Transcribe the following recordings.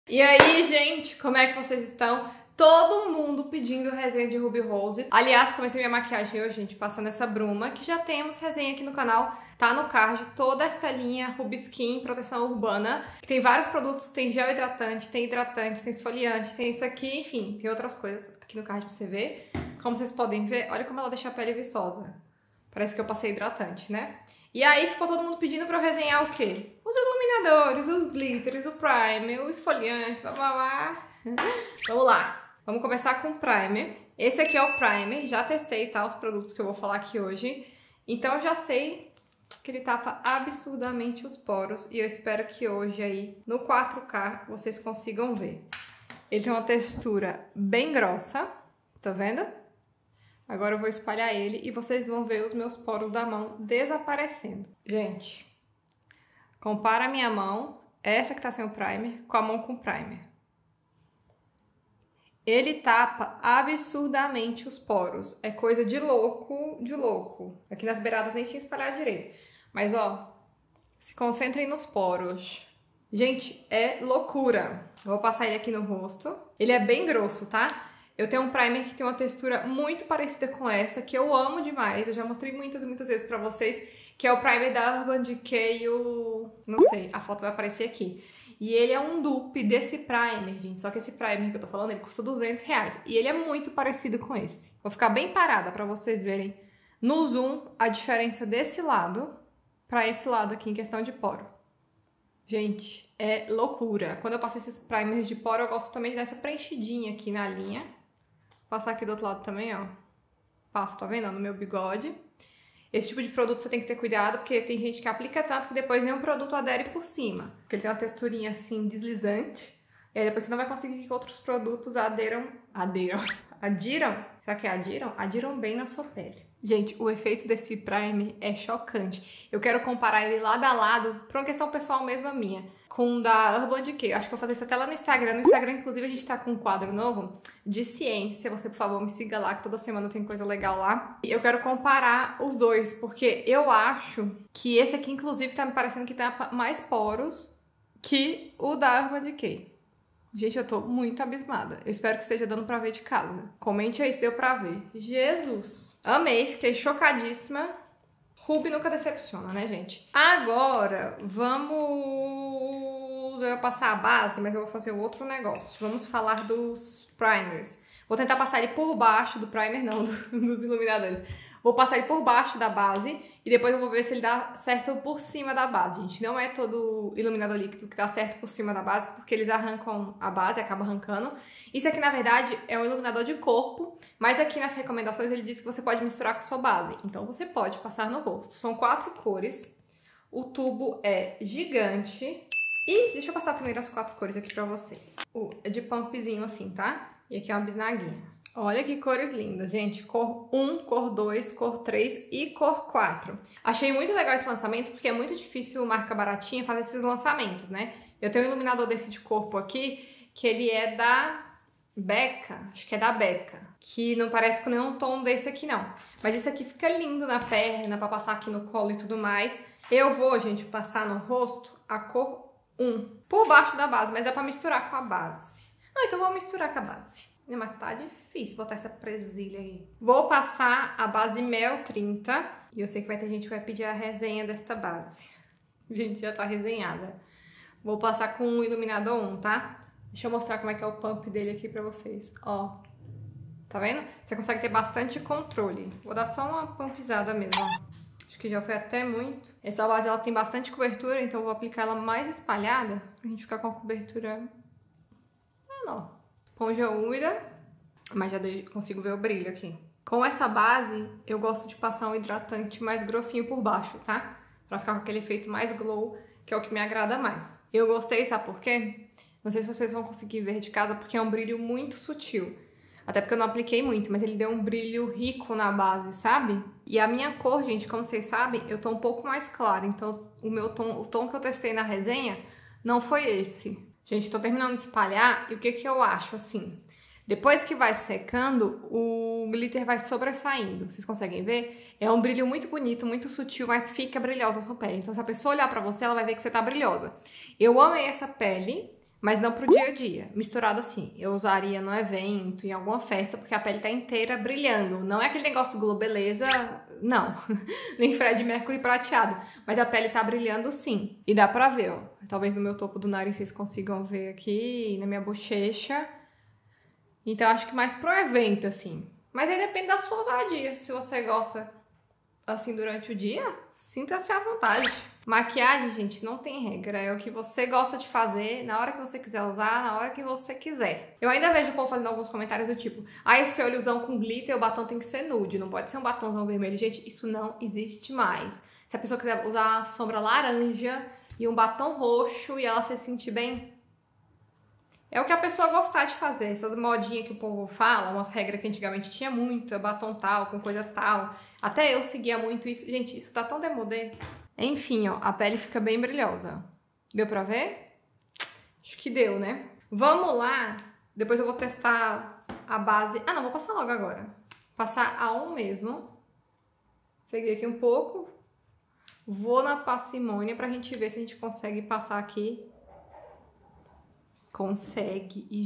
E aí, gente, como é que vocês estão? Todo mundo pedindo resenha de Ruby Rose. Aliás, comecei minha maquiagem hoje, gente, passando essa bruma, que já temos resenha aqui no canal. Tá no card toda essa linha Ruby Skin Proteção Urbana, que tem vários produtos, tem gel hidratante, tem esfoliante, tem isso aqui, enfim, tem outras coisas aqui no card pra você ver. Como vocês podem ver, olha como ela deixa a pele viçosa. Parece que eu passei hidratante, né? E aí ficou todo mundo pedindo pra eu resenhar o quê? Os iluminadores, os glitters, o primer, o esfoliante, blá blá blá. Vamos lá, vamos começar com o primer. Esse aqui é o primer, já testei, tá? Os produtos que eu vou falar aqui hoje. Então eu já sei que ele tapa absurdamente os poros e eu espero que hoje aí, no 4K, vocês consigam ver. Ele tem uma textura bem grossa, tá vendo? Agora eu vou espalhar ele e vocês vão ver os meus poros da mão desaparecendo. Gente, compara a minha mão, essa que tá sem o primer, com a mão com primer. Ele tapa absurdamente os poros. É coisa de louco, de louco. Aqui nas beiradas nem tinha espalhado direito. Mas, ó, se concentrem nos poros. Gente, é loucura. Eu vou passar ele aqui no rosto. Ele é bem grosso, tá? Eu tenho um primer que tem uma textura muito parecida com essa, que eu amo demais. Eu já mostrei muitas e muitas vezes pra vocês, que é o primer da Urban Decay, não sei, a foto vai aparecer aqui. E ele é um dupe desse primer, gente. Só que esse primer que eu tô falando, ele custa R$200. E ele é muito parecido com esse. Vou ficar bem parada pra vocês verem no zoom a diferença desse lado pra esse lado aqui em questão de poro. Gente, é loucura. Quando eu passo esses primers de poro, eu gosto também dessa preenchidinha aqui na linha. Vou passar aqui do outro lado também, ó. Passo, tá vendo? No meu bigode. Esse tipo de produto você tem que ter cuidado, porque tem gente que aplica tanto que depois nenhum produto adere por cima. Porque ele tem uma texturinha assim, deslizante. E aí depois você não vai conseguir que outros produtos adiram? Será que é adiram? Adiram bem na sua pele. Gente, o efeito desse primer é chocante. Eu quero comparar ele lado a lado, por uma questão pessoal mesmo minha, com o da Urban Decay. Eu acho que eu vou fazer isso até lá no Instagram. No Instagram, inclusive, a gente tá com um quadro novo de ciência. Você, por favor, me siga lá, que toda semana tem coisa legal lá. E eu quero comparar os dois, porque eu acho que esse aqui, inclusive, tá me parecendo que tem mais poros que o da Urban Decay. Gente, eu tô muito abismada. Eu espero que esteja dando pra ver de casa. Comente aí se deu pra ver. Jesus! Amei, fiquei chocadíssima. Ruby nunca decepciona, né, gente? Agora, vamos... Eu ia passar a base, mas eu vou fazer outro negócio. Vamos falar dos primers. Vou tentar passar ele por baixo do primer, não, dos iluminadores. Vou passar ele por baixo da base e depois eu vou ver se ele dá certo por cima da base, gente. Não é todo iluminador líquido que dá certo por cima da base, porque eles arrancam a base, acaba arrancando. Isso aqui, na verdade, é um iluminador de corpo, mas aqui nas recomendações ele diz que você pode misturar com sua base. Então você pode passar no rosto. São 4 cores. O tubo é gigante. E deixa eu passar primeiro as 4 cores aqui pra vocês. É de pumpzinho assim, tá? E aqui é uma bisnaguinha. Olha que cores lindas, gente. Cor 1, cor 2, cor 3 e cor 4. Achei muito legal esse lançamento, porque é muito difícil marca baratinha fazer esses lançamentos, né? Eu tenho um iluminador desse de corpo aqui, que ele é da Becca, acho que é da Becca, que não parece com nenhum tom desse aqui, não. Mas esse aqui fica lindo na perna, pra passar aqui no colo e tudo mais. Eu vou, gente, passar no rosto a cor 1, por baixo da base, mas dá pra misturar com a base. Não, então vou misturar com a base. Mas tá difícil botar essa presilha aí. Vou passar a base Mel 30. E eu sei que vai ter gente que vai pedir a resenha desta base. Gente, já tá resenhada. Vou passar com o iluminador 1, tá? Deixa eu mostrar como é que é o pump dele aqui pra vocês. Ó. Tá vendo? Você consegue ter bastante controle. Vou dar só uma pumpizada mesmo, ó. Acho que já foi até muito. Essa base, ela tem bastante cobertura, então eu vou aplicar ela mais espalhada. Pra gente ficar com a cobertura menor. Esponja úmida, mas já consigo ver o brilho aqui. Com essa base, eu gosto de passar um hidratante mais grossinho por baixo, tá? Pra ficar com aquele efeito mais glow, que é o que me agrada mais. Eu gostei, sabe por quê? Não sei se vocês vão conseguir ver de casa, porque é um brilho muito sutil. Até porque eu não apliquei muito, mas ele deu um brilho rico na base, sabe? E a minha cor, gente, como vocês sabem, eu tô um pouco mais clara. Então, o tom que eu testei na resenha não foi esse. Gente, tô terminando de espalhar e o que eu acho, assim? Depois que vai secando, o glitter vai sobressaindo. Vocês conseguem ver? É um brilho muito bonito, muito sutil, mas fica brilhosa a sua pele. Então, se a pessoa olhar pra você, ela vai ver que você tá brilhosa. Eu amei essa pele, Mas não pro dia a dia. Misturado assim. Eu usaria no evento, em alguma festa, porque a pele tá inteira brilhando. Não é aquele negócio Globeleza, não. Nem Fred Mercury prateado. Mas a pele tá brilhando sim. E dá pra ver, ó. Talvez no meu topo do nariz vocês consigam ver aqui, na minha bochecha. Então acho que mais pro evento, assim. Mas aí depende da sua ousadia. Se você gosta assim durante o dia, sinta-se à vontade. Maquiagem, gente, não tem regra. É o que você gosta de fazer, na hora que você quiser usar, na hora que você quiser. Eu ainda vejo o povo fazendo alguns comentários do tipo: ah, esse olhozão com glitter, o batom tem que ser nude, não pode ser um batomzão vermelho. Gente, isso não existe mais. Se a pessoa quiser usar sombra laranja e um batom roxo e ela se sentir bem, é o que a pessoa gostar de fazer. Essas modinhas que o povo fala, umas regras que antigamente tinha muito, batom tal, com coisa tal. Até eu seguia muito isso. Gente, isso tá tão demodé. Enfim, ó, a pele fica bem brilhosa. Deu pra ver? Acho que deu, né? Vamos lá. Depois eu vou testar a base. Ah, não, vou passar logo agora. Passar a 1 mesmo. Peguei aqui um pouco. Vou na parcimônia pra gente ver se a gente consegue passar aqui. Consegue. E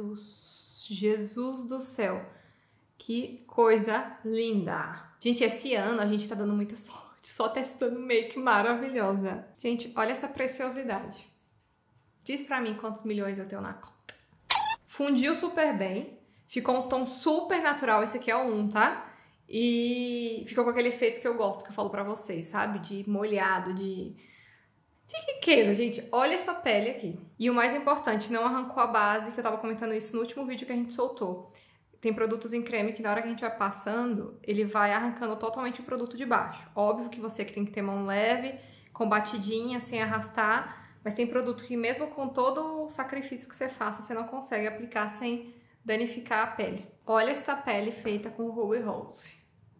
Jesus do céu. Que coisa linda. Gente, esse ano a gente tá dando muita sorte. Só testando make maravilhosa. Gente, olha essa preciosidade. Diz pra mim quantos milhões eu tenho na conta. Fundiu super bem. Ficou um tom super natural. Esse aqui é o 1, tá? E ficou com aquele efeito que eu gosto, que eu falo pra vocês, sabe? De molhado, de riqueza, gente. Olha essa pele aqui. E o mais importante, não arrancou a base, que eu tava comentando isso no último vídeo que a gente soltou. Tem produtos em creme que na hora que a gente vai passando, ele vai arrancando totalmente o produto de baixo. Óbvio que você que tem que ter mão leve, com batidinha, sem arrastar, mas tem produto que mesmo com todo o sacrifício que você faça, você não consegue aplicar sem danificar a pele. Olha esta pele feita com Ruby Rose.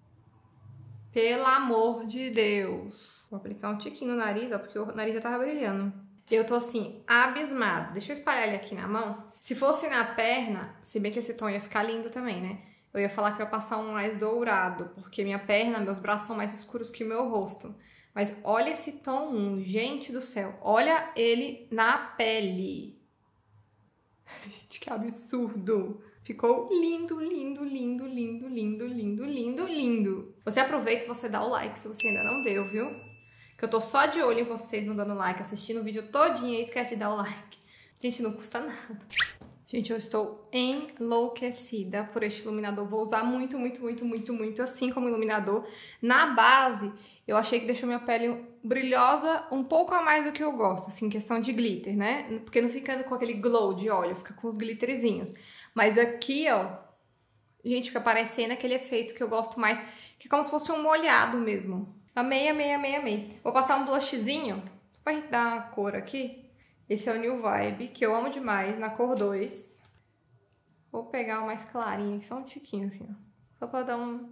Pelo amor de Deus. Vou aplicar um tiquinho no nariz, ó, porque o nariz já tava brilhando. Eu tô assim, abismada. Deixa eu espalhar ele aqui na mão. Se fosse na perna, se bem que esse tom ia ficar lindo também, né? Eu ia falar que eu ia passar um mais dourado, porque minha perna, meus braços são mais escuros que o meu rosto. Mas olha esse tom 1, gente do céu. Olha ele na pele. Gente, que absurdo. Ficou lindo, lindo, lindo, lindo, lindo, lindo, lindo, lindo. Você aproveita e você dá o like se você ainda não deu, viu? Que eu tô só de olho em vocês não dando like, assistindo o vídeo todinho e esquece de dar o like. Gente, não custa nada. Gente, eu estou enlouquecida por este iluminador. Vou usar muito, muito, muito, muito, muito assim como iluminador. Na base, eu achei que deixou minha pele brilhosa um pouco a mais do que eu gosto, assim, questão de glitter, né? Porque não fica com aquele glow de óleo, fica com os glitterzinhos. Mas aqui, ó, gente, fica parecendo aquele efeito que eu gosto mais, que é como se fosse um molhado mesmo. Amei, amei, amei, amei. Vou passar um blushzinho, só pra gente dar uma cor aqui. Esse é o New Vibe, que eu amo demais, na cor 2. Vou pegar o mais clarinho aqui, só um tiquinho assim, ó. Só pra dar um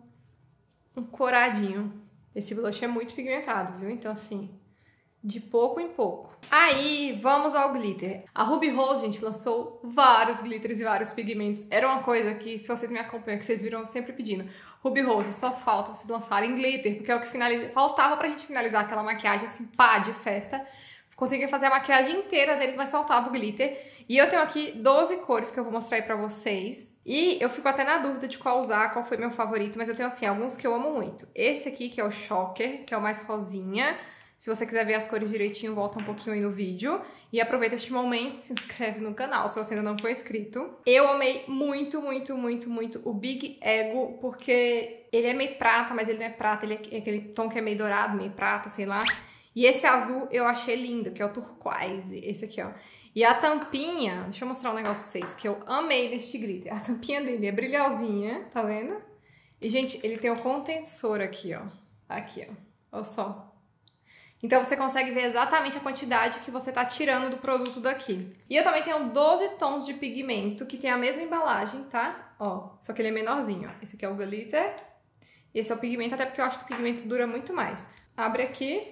coradinho. Esse blush é muito pigmentado, viu? Então, assim, de pouco em pouco. Aí, vamos ao glitter. A Ruby Rose, gente, lançou vários glitters e vários pigmentos. Era uma coisa que, se vocês me acompanham, que vocês viram sempre pedindo. Ruby Rose, só falta vocês lançarem glitter, porque é o que faltava pra gente finalizar aquela maquiagem, assim, pá, de festa. Consegui fazer a maquiagem inteira deles, mas faltava o glitter. E eu tenho aqui 12 cores que eu vou mostrar aí pra vocês. E eu fico até na dúvida de qual usar, qual foi meu favorito, mas eu tenho, assim, alguns que eu amo muito. Esse aqui, que é o Shocker, que é o mais rosinha. Se você quiser ver as cores direitinho, volta um pouquinho aí no vídeo. E aproveita este momento, se inscreve no canal, se você ainda não for inscrito. Eu amei muito, muito, muito, muito o Big Ego, porque ele é meio prata, mas ele não é prata, ele é aquele tom que é meio dourado, meio prata, sei lá. E esse azul eu achei lindo, que é o turquoise, esse aqui, ó. E a tampinha, deixa eu mostrar um negócio pra vocês, que eu amei deste glitter. A tampinha dele é brilhosinha, tá vendo? E, gente, ele tem o contensor aqui, ó. Aqui, ó. Olha só. Então, você consegue ver exatamente a quantidade que você tá tirando do produto daqui. E eu também tenho 12 tons de pigmento, que tem a mesma embalagem, tá? Ó, só que ele é menorzinho, ó. Esse aqui é o glitter. E esse é o pigmento, até porque eu acho que o pigmento dura muito mais. Abre aqui.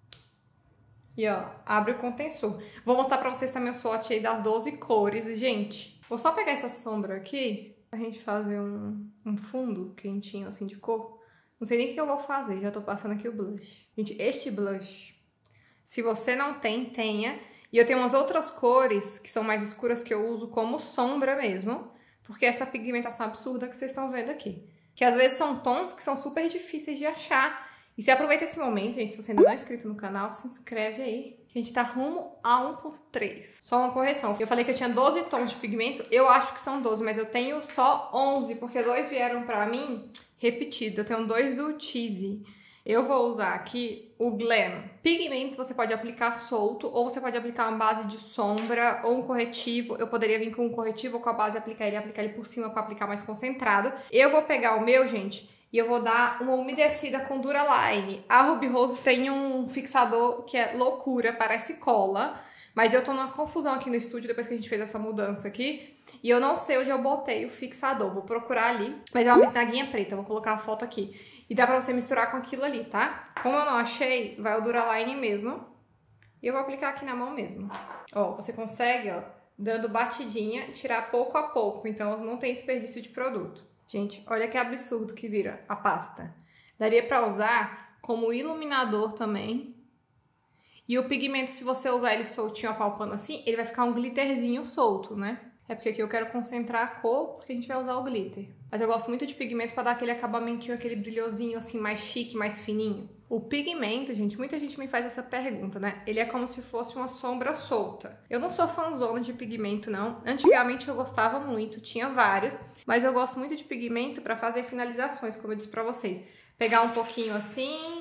E, ó, abre o contensor. Vou mostrar pra vocês também o swatch aí das 12 cores. E, gente, vou só pegar essa sombra aqui pra gente fazer um fundo quentinho, assim, de cor. Não sei nem o que eu vou fazer, já tô passando aqui o blush. Gente, este blush, se você não tem, tenha. E eu tenho umas outras cores que são mais escuras que eu uso como sombra mesmo, porque essa pigmentação absurda que vocês estão vendo aqui. Que às vezes são tons que são super difíceis de achar. E se aproveita esse momento, gente, se você ainda não é inscrito no canal, se inscreve aí. A gente tá rumo a 1.3. Só uma correção. Eu falei que eu tinha 12 tons de pigmento, eu acho que são 12, mas eu tenho só 11, porque 2 vieram pra mim repetido. Eu tenho 2 do Cheesy. Eu vou usar aqui o Glam. Pigmento você pode aplicar solto, ou você pode aplicar uma base de sombra ou um corretivo. Eu poderia vir com um corretivo ou com a base aplicar ele por cima para aplicar mais concentrado. Eu vou pegar o meu, gente, e eu vou dar uma umedecida com Duraline. A Ruby Rose tem um fixador que é loucura, parece cola. Mas eu tô numa confusão aqui no estúdio depois que a gente fez essa mudança aqui. E eu não sei onde eu botei o fixador. Vou procurar ali. Mas é uma bisnaguinha preta, vou colocar a foto aqui. E dá pra você misturar com aquilo ali, tá? Como eu não achei, vai o Duraline mesmo. E eu vou aplicar aqui na mão mesmo. Ó, você consegue, ó, dando batidinha, tirar pouco a pouco. Então não tem desperdício de produto. Gente, olha que absurdo que vira a pasta. Daria pra usar como iluminador também. E o pigmento, se você usar ele soltinho, apalpando assim, ele vai ficar um glitterzinho solto, né? É porque aqui eu quero concentrar a cor, porque a gente vai usar o glitter. Mas eu gosto muito de pigmento pra dar aquele acabamentinho, aquele brilhosinho assim, mais chique, mais fininho. O pigmento, gente, muita gente me faz essa pergunta, né? Ele é como se fosse uma sombra solta. Eu não sou fãzona de pigmento, não. Antigamente eu gostava muito, tinha vários. Mas eu gosto muito de pigmento pra fazer finalizações, como eu disse pra vocês. Pegar um pouquinho assim...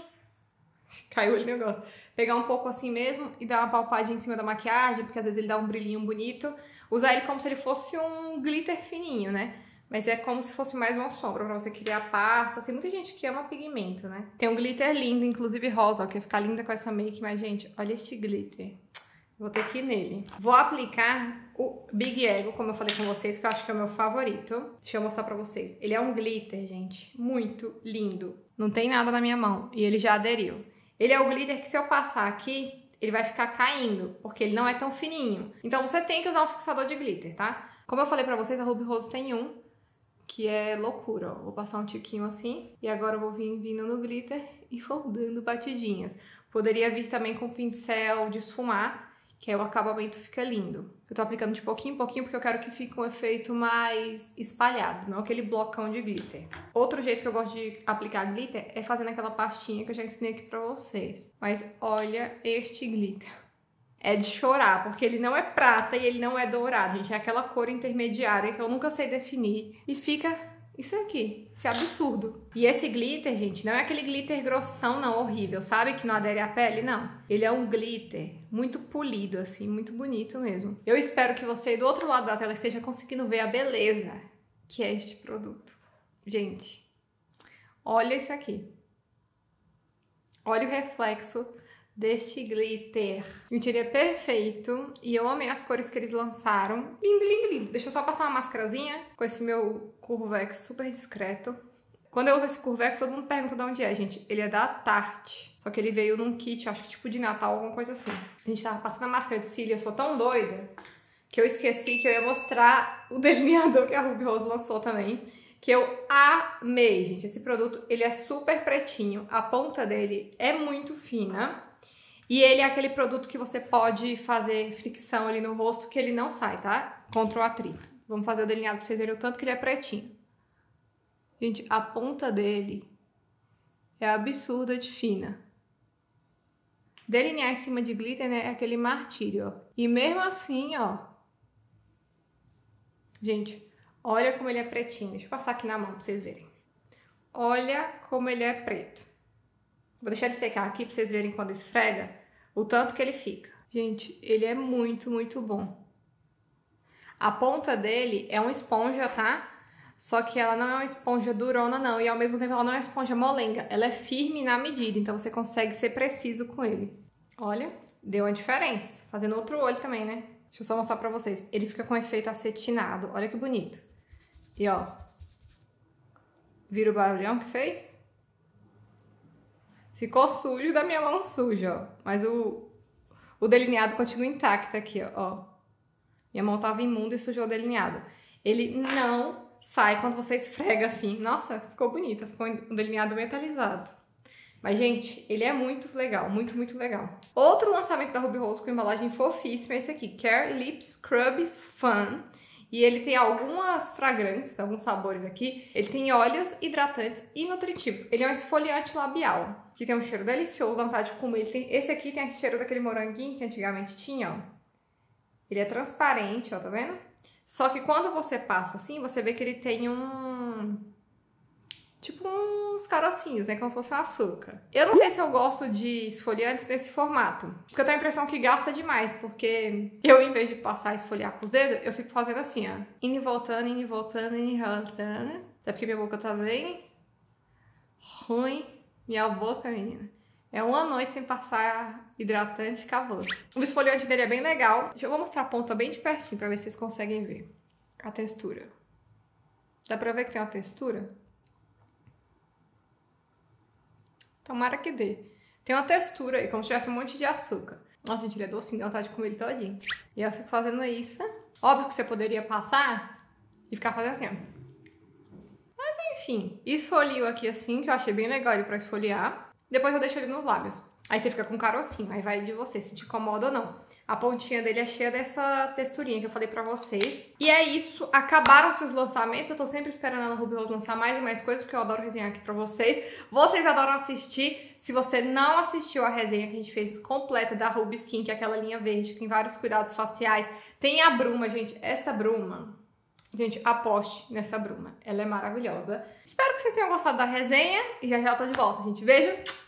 Caiu o negócio. Pegar um pouco assim mesmo e dar uma palpadinha em cima da maquiagem, porque às vezes ele dá um brilhinho bonito. Usar ele como se ele fosse um glitter fininho, né? Mas é como se fosse mais uma sombra pra você criar pastas. Tem muita gente que ama pigmento, né? Tem um glitter lindo, inclusive rosa, ó, que ia ficar linda com essa make. Mas, gente, olha este glitter. Vou ter que ir nele. Vou aplicar o Big Ego, como eu falei com vocês, que eu acho que é o meu favorito. Deixa eu mostrar pra vocês. Ele é um glitter, gente, muito lindo. Não tem nada na minha mão e ele já aderiu. Ele é o glitter que se eu passar aqui, ele vai ficar caindo, porque ele não é tão fininho. Então você tem que usar um fixador de glitter, tá? Como eu falei pra vocês, a Ruby Rose tem um, que é loucura, ó. Vou passar um tiquinho assim, e agora eu vou vir vindo no glitter e vou dando batidinhas. Poderia vir também com pincel de esfumar, que aí o acabamento fica lindo. Eu tô aplicando de pouquinho em pouquinho porque eu quero que fique um efeito mais espalhado, não aquele blocão de glitter. Outro jeito que eu gosto de aplicar glitter é fazendo aquela pastinha que eu já ensinei aqui pra vocês. Mas olha este glitter. É de chorar, porque ele não é prata e ele não é dourado, gente. É aquela cor intermediária que eu nunca sei definir. E fica... isso aqui, isso é absurdo. E esse glitter, gente, não é aquele glitter grossão, não, horrível, sabe? Que não adere à pele, não. Ele é um glitter muito polido, assim, muito bonito mesmo. Eu espero que você, do outro lado da tela, esteja conseguindo ver a beleza que é este produto. Gente, olha isso aqui. Olha o reflexo deste glitter. Gente, ele é perfeito e eu amei as cores que eles lançaram. Lindo, lindo, lindo. Deixa eu só passar uma máscarazinha com esse meu Curvex super discreto. Quando eu uso esse Curvex, todo mundo pergunta de onde é, gente. Ele é da Tarte. Só que ele veio num kit, acho que tipo de Natal, alguma coisa assim. A gente tava passando a máscara de cílio, eu sou tão doida que eu esqueci que eu ia mostrar o delineador que a Ruby Rose lançou também. Que eu amei, gente. Esse produto, ele é super pretinho. A ponta dele é muito fina. E ele é aquele produto que você pode fazer fricção ali no rosto que ele não sai, tá? Contra o atrito. Vamos fazer o delineado pra vocês verem o tanto que ele é pretinho. Gente, a ponta dele é absurda de fina. Delinear em cima de glitter, né, é aquele martírio, ó. E mesmo assim, ó. Gente, olha como ele é pretinho. Deixa eu passar aqui na mão pra vocês verem. Olha como ele é preto. Vou deixar ele secar aqui pra vocês verem quando esfrega o tanto que ele fica. Gente, ele é muito, muito bom. A ponta dele é uma esponja, tá? Só que ela não é uma esponja durona, não. E ao mesmo tempo ela não é uma esponja molenga. Ela é firme na medida, então você consegue ser preciso com ele. Olha, deu uma diferença. Fazendo outro olho também, né? Deixa eu só mostrar pra vocês. Ele fica com efeito acetinado. Olha que bonito. E ó, vira o barulhão que fez? Ficou sujo da minha mão suja, ó. Mas o delineado continua intacto aqui, ó. Minha mão tava imunda e sujou o delineado. Ele não sai quando você esfrega assim. Nossa, ficou bonito. Ficou um delineado metalizado. Mas, gente, ele é muito legal, muito, muito legal. Outro lançamento da Ruby Rose com embalagem fofíssima é esse aqui, Care Lip Scrub Fun. E ele tem algumas fragrâncias, alguns sabores aqui. Ele tem óleos hidratantes e nutritivos. Ele é um esfoliante labial, que tem um cheiro delicioso, dá vontade de comer. Esse aqui tem o cheiro daquele moranguinho que antigamente tinha, ó. Ele é transparente, ó, tá vendo? Só que quando você passa assim, você vê que ele tem tipo uns carocinhos, né? Como se fosse um açúcar. Eu não sei se eu gosto de esfoliantes nesse formato. Porque eu tenho a impressão que gasta demais. Porque eu, em vez de passar e esfoliar com os dedos, eu fico fazendo assim, ó. Indo e voltando, indo e voltando, indo e voltando. Até porque minha boca tá bem ruim. Minha boca, menina. É uma noite sem passar hidratante e acabou. O esfoliante dele é bem legal. Eu vou mostrar a ponta bem de pertinho pra ver se vocês conseguem ver a textura. Dá pra ver que tem uma textura? Tomara que dê. Tem uma textura aí, como se tivesse um monte de açúcar. Nossa, gente, ele é docinho, dá vontade de comer ele todinho. E eu fico fazendo isso. Óbvio que você poderia passar e ficar fazendo assim, ó. Mas enfim, esfolio aqui assim, que eu achei bem legal ele pra esfoliar. Depois eu deixo ele nos lábios. Aí você fica com carocinho, aí vai de você se te incomoda ou não. A pontinha dele é cheia dessa texturinha que eu falei pra vocês. E é isso, acabaram-se os lançamentos. Eu tô sempre esperando a Ana Ruby Rose lançar mais e mais coisas, porque eu adoro resenhar aqui pra vocês. Vocês adoram assistir. Se você não assistiu a resenha que a gente fez completa da Ruby Skin, que é aquela linha verde, que tem vários cuidados faciais. Tem a bruma, gente. Esta bruma... Gente, aposte nessa bruma. Ela é maravilhosa. Espero que vocês tenham gostado da resenha. E já já eu tô de volta, gente. Beijo!